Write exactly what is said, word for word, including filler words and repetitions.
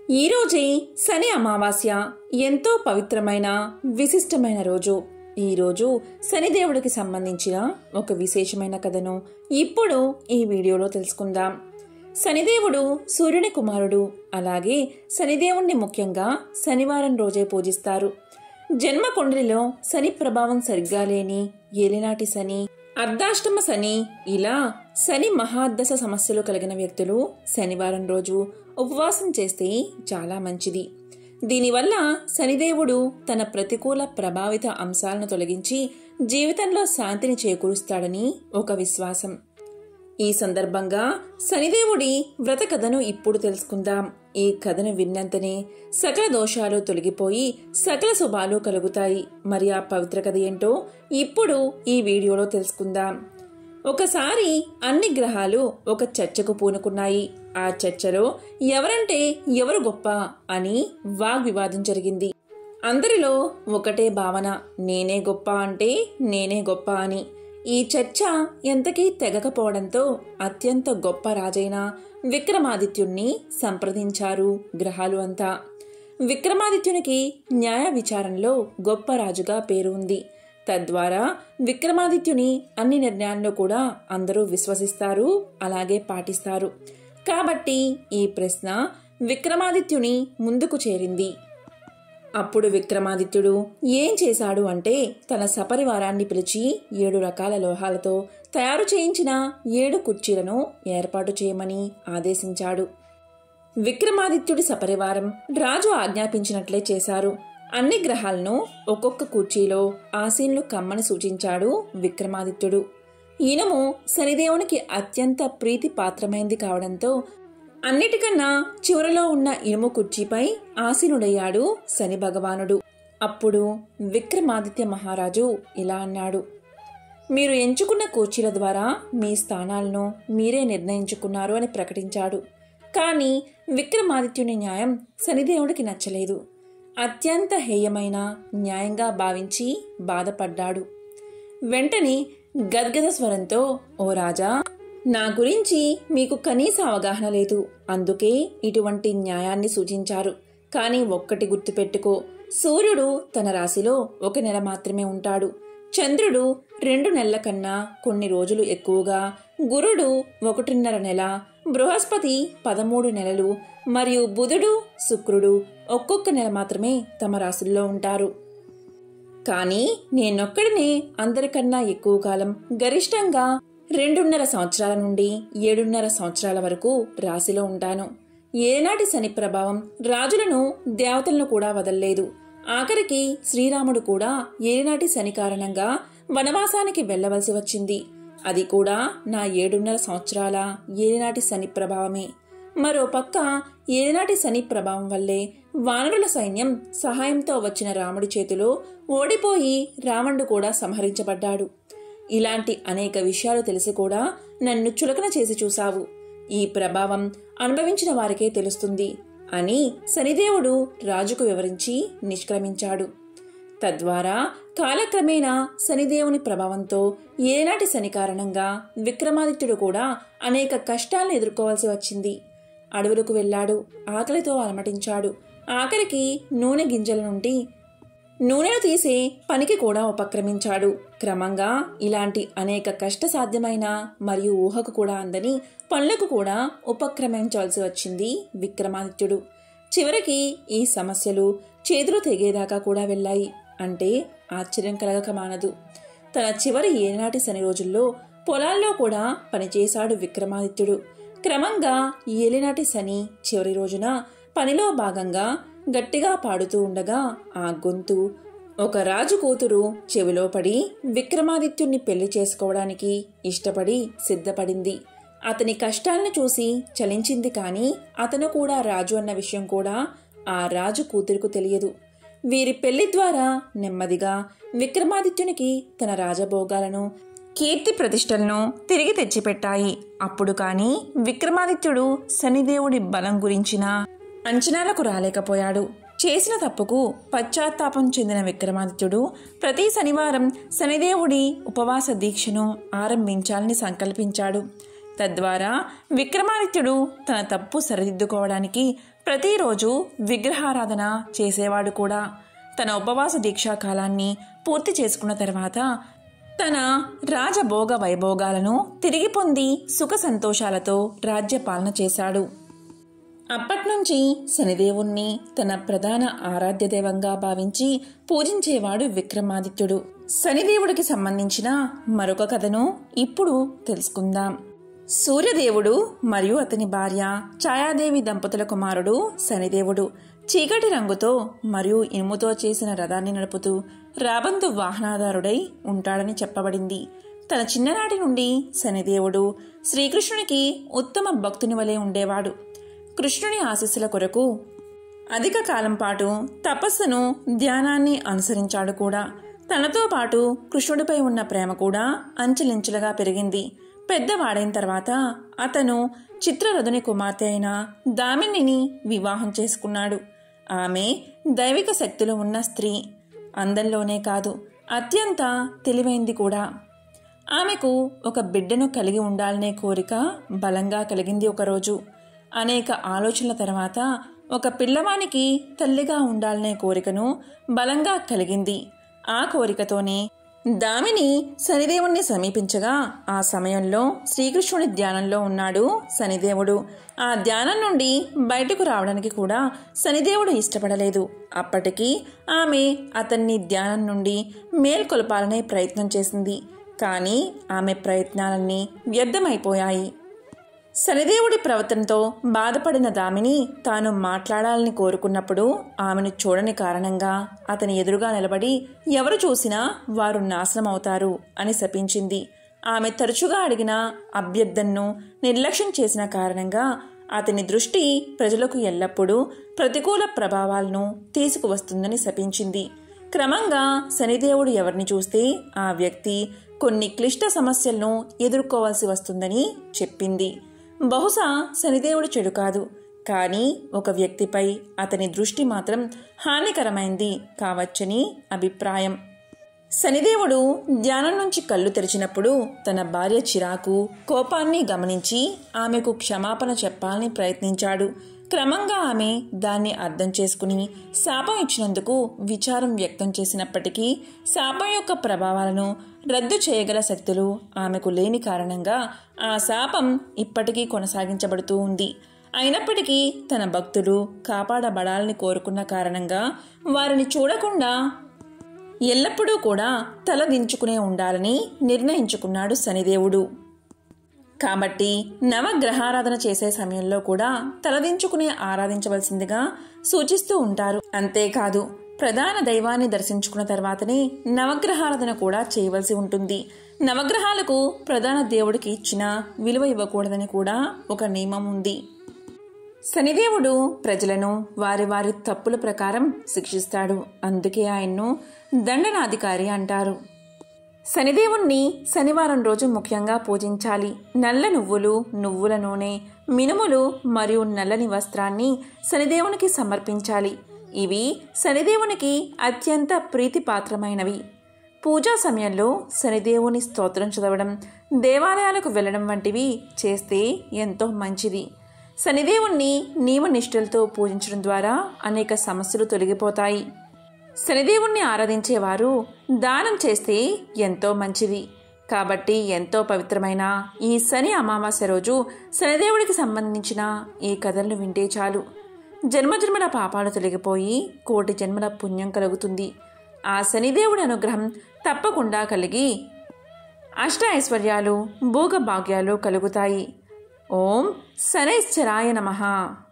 ఈరోజే శని అమావాస్య ఎంతో పవిత్రమైన విశిష్టమైన రోజు. ఈరోజు శనిదేవుడికి సంబంధించిన ఒక విశేషమైన కథను ఇప్పుడు ఈ వీడియోలో తెలుసుకుందాం. శనిదేవుడు సూర్యుని కుమారుడు. అలాగే శనిదేవుణ్ణి ముఖ్యంగా శనివారం రోజే పూజిస్తారు. జన్మ కుండలిలో శని ప్రభావం సరిగ్గా లేని ఏలినాటి శని, అర్ధాష్టమ శని, ఇలా శని మహాదశ సమస్యలు కలిగిన వ్యక్తులు శనివారం రోజు ఉపవాసం చేస్తే చాలా మంచిది. దీనివల్ల శనిదేవుడు తన ప్రతికూల ప్రభావిత అంశాలను తొలగించి జీవితంలో శాంతిని చేకూరుస్తాడని ఒక విశ్వాసం. ఈ సందర్భంగా శనిదేవుడి వ్రత కథను ఇప్పుడు తెలుసుకుందాం. ఈ కథను విన్నంతనే సకల దోషాలు తొలగిపోయి సకల శుభాలు కలుగుతాయి. మరి ఆ పవిత్ర కథ ఏంటో ఇప్పుడు ఈ వీడియోలో తెలుసుకుందాం. ఒకసారి అన్ని గ్రహాలు ఒక చర్చకు పూనుకున్నాయి. ఆ చర్చలో ఎవరంటే ఎవరు గొప్ప అని వాగ్వివాదం జరిగింది. అందరిలో ఒకటే భావన, నేనే గొప్ప అంటే నేనే గొప్ప అని. ఈ చర్చ ఎంతకీ తెగకపోవడంతో అత్యంత గొప్ప రాజైన విక్రమాదిత్యుణ్ణి సంప్రదించారు గ్రహాలు అంతా. విక్రమాదిత్యునికి న్యాయ విచారణలో గొప్ప రాజుగా పేరు ఉంది. తద్వారా విక్రమాదిత్యుని అన్ని నిర్ణయాల్లో కూడా అందరూ విశ్వసిస్తారు, అలాగే పాటిస్తారు. కాబట్టి ఈ ప్రశ్న విక్రమాదిత్యుని ముందుకు చేరింది. అప్పుడు విక్రమాదిత్యుడు ఏం చేశాడు అంటే తన సపరివారాన్ని పిలిచి ఏడు రకాల లోహాలతో తయారు చేయించిన ఏడు కుర్చీలను ఏర్పాటు చేయమని ఆదేశించాడు. విక్రమాదిత్యుడి సపరివారం రాజు ఆజ్ఞాపించినట్లే చేశారు. అన్ని గ్రహాలను ఒక్కొక్క కుర్చీలో ఆసీనులు కమ్మని సూచించాడు విక్రమాదిత్యుడు. ఇనుము శనిదేవునికి అత్యంత ప్రీతి పాత్రమైంది కావడంతో అన్నిటికన్నా చివరలో ఉన్న ఇనుము కుర్చీపై ఆసీనుడయ్యాడు శని భగవానుడు. అప్పుడు విక్రమాదిత్య మహారాజు ఇలా అన్నాడు, మీరు ఎంచుకున్న కుర్చీల ద్వారా మీ స్థానాలను మీరే నిర్ణయించుకున్నారు అని ప్రకటించాడు. కానీ విక్రమాదిత్యుని న్యాయం శనిదేవుడికి నచ్చలేదు. అత్యంత హేయమైన న్యాయంగా భావించి బాధపడ్డాడు. వెంటనే గద్గద స్వరంతో, ఓ రాజా, నా గురించి మీకు కనీస అవగాహన లేదు, అందుకే ఇటువంటి న్యాయాన్ని సూచించారు. కానీ ఒక్కటి గుర్తుపెట్టుకో, సూర్యుడు తన రాశిలో ఒక నెల మాత్రమే ఉంటాడు. చంద్రుడు రెండు నెలల కన్నా కొన్ని రోజులు ఎక్కువగా, గురుడు ఒకటిన్నర నెల, బృహస్పతి పదమూడు నెలలు మరియు బుధుడు శుక్రుడు ఒక్కొక్క నెల మాత్రమే తమ రాశుల్లో ఉంటారు. కానీ నేనొక్కడినే అందరికన్నా ఎక్కువ కాలం, గరిష్టంగా రెండున్నర సంవత్సరాల నుండి ఏడున్నర సంవత్సరాల వరకు రాశిలో ఉంటాను. ఏనాటి శని ప్రభావం రాజులను దేవతలను కూడా వదల్లేదు. ఆఖరికి శ్రీరాముడు కూడా ఏనాటి శని కారణంగా వనవాసానికి వెళ్లవలసి వచ్చింది. అది కూడా నా ఏడున్నర సంవత్సరాల ఏనాటి శని ప్రభావమే. మరో పక్క ఏనాటి శని ప్రభావం వల్లే వానరుల సైన్యం సహాయంతో వచ్చిన రాముడి చేతిలో ఓడిపోయి రావణుడు కూడా సంహరించబడ్డాడు. ఇలాంటి అనేక విషయాలు తెలిసి కూడా నన్ను చులకన చేసి చూశావు. ఈ ప్రభావం అనుభవించిన వారికే తెలుస్తుంది అని శనిదేవుడు రాజుకు వివరించి నిష్క్రమించాడు. తద్వారా కాలక్రమేణా శనిదేవుని ప్రభావంతో ఏనాటి శని కారణంగా విక్రమాదిత్యుడు కూడా అనేక కష్టాలను ఎదుర్కోవాల్సి వచ్చింది. అడవులకు వెళ్లాడు, ఆకలితో అలమటించాడు. ఆఖరికి నూనె గింజల నుండి నూనెను తీసే పనికి కూడా ఉపక్రమించాడు. క్రమంగా ఇలాంటి అనేక కష్టసాధ్యమైన మరియు ఊహకు కూడా అందని పనులకు కూడా ఉపక్రమించాల్సి వచ్చింది విక్రమాదిత్యుడు. చివరికి ఈ సమస్యలు చేతులు తెగేదాకా కూడా వెళ్ళాయి. అంటే ఆశ్చర్యం కలగక మానదు. తన చివరి ఏనాటి శని రోజుల్లో పొలాల్లో కూడా పనిచేశాడు విక్రమాదిత్యుడు. క్రమంగా ఏలినాటి శని చివరి రోజున పనిలో భాగంగా గట్టిగా పాడుతూ ఉండగా ఆ గొంతు ఒక రాజు కూతురు చెవిలో పడి విక్రమాదిత్యుణ్ణి పెళ్లి చేసుకోవడానికి ఇష్టపడి సిద్ధపడింది. అతని కష్టాలను చూసి చలించింది. కానీ అతను కూడా రాజు అన్న విషయం కూడా ఆ రాజు కూతురుకు తెలియదు. వీరి పెళ్లి ద్వారా నెమ్మదిగా విక్రమాదిత్యునికి తన రాజభోగాలను, కీర్తి ప్రతిష్టలను తిరిగి తెచ్చిపెట్టాయి. అప్పుడు కానీ విక్రమాదిత్యుడు శనిదేవుడి బలం గురించిన అంచనాలకు రాలేకపోయాడు. చేసిన తప్పుకు పశ్చాత్తాపం చెందిన విక్రమాదిత్యుడు ప్రతి శనివారం శనిదేవుడి ఉపవాస దీక్షను ఆరంభించాలని సంకల్పించాడు. తద్వారా విక్రమాదిత్యుడు తన తప్పు సరిదిద్దుకోవడానికి ప్రతిరోజు విగ్రహారాధన చేసేవాడు కూడా. తన ఉపవాస దీక్షా కాలాన్ని పూర్తి చేసుకున్న తర్వాత తన రాజభోగ వైభోగాలను తిరిగి పొంది సుఖ సంతోషాలతో రాజ్యపాలన చేశాడు. అప్పట్నుంచి శనిదేవుణ్ణి తన ప్రధాన ఆరాధ్య దైవంగా భావించి పూజించేవాడు విక్రమాదిత్యుడు. శనిదేవుడికి సంబంధించిన మరొక కథను ఇప్పుడు తెలుసుకుందాం. సూర్యదేవుడు మరియు అతని భార్య ఛాయాదేవి దంపతుల కుమారుడు శనిదేవుడు చీకటి రంగుతో మరియు ఇనుముతో చేసిన రథాన్ని నడుపుతూ రాబందు వాహనాదారుడై ఉంటాడని చెప్పబడింది. తన చిన్ననాటి నుండి శనిదేవుడు శ్రీకృష్ణునికి ఉత్తమ భక్తుని వలె ఉండేవాడు. కృష్ణుని ఆశీస్సుల కొరకు అధిక కాలం పాటు తపస్సును, ధ్యానాన్ని అనుసరించాడు కూడా. తనతో పాటు కృష్ణుడిపై ఉన్న ప్రేమ కూడా అంచెలించెలుగా పెరిగింది. పెద్దవాడైన తర్వాత అతను చిత్రరథుని కుమార్తె అయిన దామినిని వివాహం చేసుకున్నాడు. ఆమె దైవిక శక్తులు ఉన్న స్త్రీ. అందంలోనే కాదు, అత్యంత తెలివైంది కూడా. ఆమెకు ఒక బిడ్డను కలిగి ఉండాలనే కోరిక బలంగా కలిగింది. ఒకరోజు అనేక ఆలోచనల తర్వాత ఒక పిల్లవానికి తల్లిగా ఉండాలనే కోరికను బలంగా కలిగింది. ఆ కోరికతోనే దామిని శనిదేవుణ్ణి సమీపించగా ఆ సమయంలో శ్రీకృష్ణుడి ధ్యానంలో ఉన్నాడు శనిదేవుడు. ఆ ధ్యానం నుండి బయటకు రావడానికి కూడా శనిదేవుడు ఇష్టపడలేదు. అప్పటికి ఆమె అతన్ని ధ్యానం నుండి మేల్కొల్పాలనే ప్రయత్నం చేసింది. కానీ ఆమె ప్రయత్నాలన్నీ వ్యర్థమైపోయాయి. శనిదేవుడి ప్రవర్తనతో బాధపడిన దామిని తాను మాట్లాడాలని కోరుకున్నప్పుడు ఆమెను చూడని కారణంగా అతని ఎదురుగా నిలబడి ఎవరు చూసినా వారు నాశనమవుతారు అని శపించింది. ఆమె తరచుగా అడిగిన అభ్యర్థనను నిర్లక్ష్యం చేసిన కారణంగా అతని దృష్టి ప్రజలకు ఎల్లప్పుడూ ప్రతికూల ప్రభావాలను తీసుకువస్తుందని శపించింది. క్రమంగా శనిదేవుడు ఎవరిని చూస్తే ఆ వ్యక్తి కొన్ని క్లిష్ట సమస్యలను ఎదుర్కోవాల్సి వస్తుందని చెప్పింది. బహుశా శనిదేవుడు చెడు కాదు, కానీ ఒక వ్యక్తిపై అతని దృష్టి మాత్రం హానికరమైంది కావచ్చని అభిప్రాయం. శనిదేవుడు ధ్యానం నుంచి కళ్ళు తెరిచినప్పుడు తన భార్య చిరాకు, కోపాన్ని గమనించి ఆమెకు క్షమాపణ చెప్పాలని ప్రయత్నించాడు. క్రమంగా ఆమె దాన్ని అర్థం చేసుకుని శాపం ఇచ్చినందుకు విచారం వ్యక్తం చేసినప్పటికీ శాపం యొక్క ప్రభావాలను రద్దు చేయగల శక్తులు ఆమెకు లేని కారణంగా ఆ శాపం ఇప్పటికీ కొనసాగించబడుతూ ఉంది. అయినప్పటికీ తన భక్తులు కాపాడబడాలని కోరుకున్న కారణంగా వారిని చూడకుండా ఎల్లప్పుడూ కూడా తల దించుకునే ఉండాలని నిర్ణయించుకున్నాడు శనిదేవుడు. కాబట్టి నవగ్రహారాధన చేసే సమయంలో కూడా తలదించుకుని ఆరాధించవలసిందిగా సూచిస్తూ ఉంటారు. అంతేకాదు, ప్రధాన దైవాన్ని దర్శించుకున్న తర్వాతనే నవగ్రహారాధన కూడా చేయవలసి ఉంటుంది. నవగ్రహాలకు ప్రధాన దేవుడికి ఇచ్చిన విలువ ఇవ్వకూడదని కూడా ఒక నియమం ఉంది. శనిదేవుడు ప్రజలను వారి వారి తప్పుల ప్రకారం శిక్షిస్తాడు. అందుకే ఆయన్ను దండనాధికారి అంటారు. శనిదేవుణ్ణి శనివారం రోజు ముఖ్యంగా పూజించాలి. నల్ల నువ్వులు, నువ్వుల నూనె, మినుములు మరియు నల్లని వస్త్రాన్ని శనిదేవునికి సమర్పించాలి. ఇవి శనిదేవునికి అత్యంత ప్రీతిపాత్రమైనవి. పూజా సమయంలో శనిదేవుని స్తోత్రం చదవడం, దేవాలయాలకు వెళ్లడం వంటివి చేస్తే ఎంతో మంచిది. శనిదేవుణ్ణి నియమనిష్ఠలతో పూజించడం ద్వారా అనేక సమస్యలు తొలగిపోతాయి. శనిదేవుణ్ణి ఆరాధించేవారు దానం చేస్తే ఎంతో మంచిది. కాబట్టి ఎంతో పవిత్రమైన ఈ శని అమావాస్య రోజు శనిదేవుడికి సంబంధించిన ఈ కథలను వింటే చాలు. జన్మజన్మల పాపాలు తొలగిపోయి కోటి జన్మల పుణ్యం కలుగుతుంది. ఆ శనిదేవుడి అనుగ్రహం తప్పకుండా కలిగి అష్ట ఐశ్వర్యాలు, భోగభాగ్యాలు కలుగుతాయి. ఓం శనైశ్చరాయ నమః.